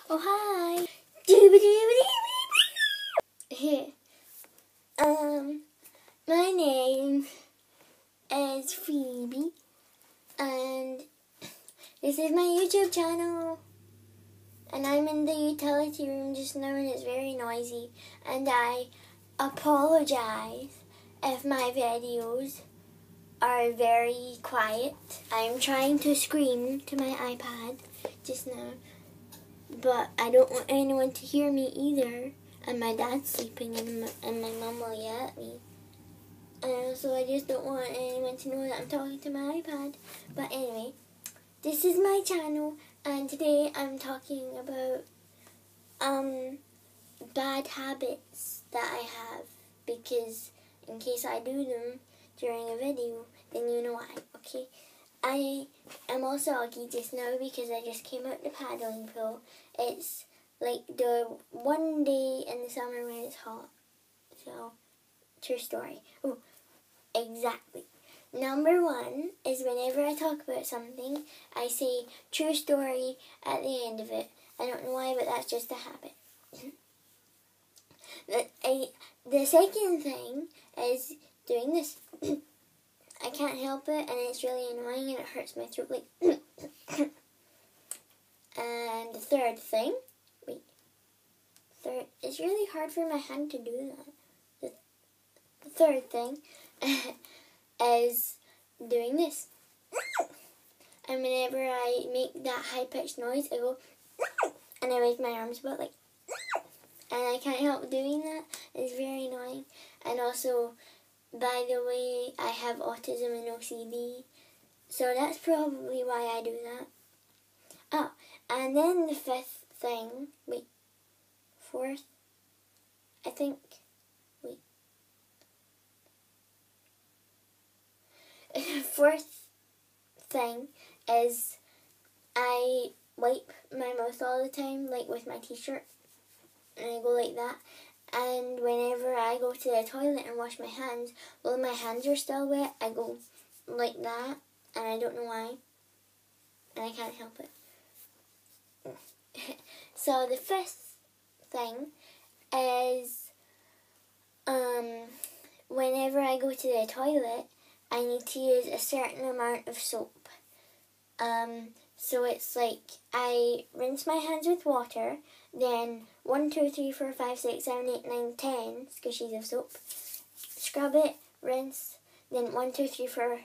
Oh, hi. My name is Phoebe, and this is my YouTube channel. And I'm in the utility room just now, and it's very noisy. And I apologize if my videos are very quiet. I'm trying to scream to my iPad just now, but I don't want anyone to hear me either. And my dad's sleeping, and my mum will yell at me. So I just don't want anyone to know that I'm talking to my iPad. But anyway, this is my channel, and today I'm talking about bad habits that I have, because in case I do them during a video, then you know why, okay? I am also ugly just now because I just came out the paddling pool. It's like the one day in the summer when it's hot. So, true story. Oh, exactly. Number one is whenever I talk about something, I say true story at the end of it. I don't know why, but that's just a habit. The second thing is doing this. I can't help it, and it's really annoying, and it hurts my throat. Like, and the third thing, it's really hard for my hand to do that. The third thing is doing this. And whenever I make that high-pitched noise, I go, and I wave my arms about like, and I can't help doing that. It's very annoying. And also, by the way, I have autism and OCD, so that's probably why I do that. Oh, and then the fourth, I think, fourth thing is I wipe my mouth all the time, like with my t-shirt, and I go like that. And whenever I go to the toilet and wash my hands, while my hands are still wet, I go like that, and I don't know why, and I can't help it. So the fifth thing is, whenever I go to the toilet, I need to use a certain amount of soap. So it's like I rinse my hands with water, then 1, 2, 3, 4, 5, 6, 7, 8, 9, 10 squishies of soap. Scrub it, rinse, then 1, 2, 3, 4,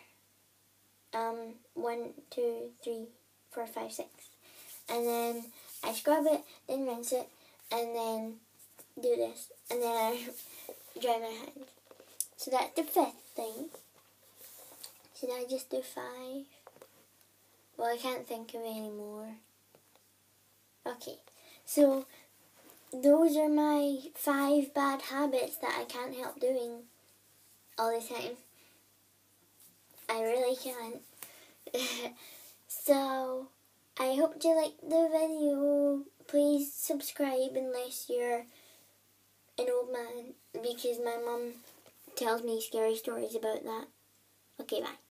1, 2, 3, 4, 5, 6. And then I scrub it, then rinse it, and then do this, and then I dry my hands. So that's the fifth thing. Should I just do 5? Well, I can't think of any more. Okay, so those are my 5 bad habits that I can't help doing all the time. I really can't. So, I hope you liked the video. Please subscribe unless you're an old man, because my mum tells me scary stories about that. Okay, bye.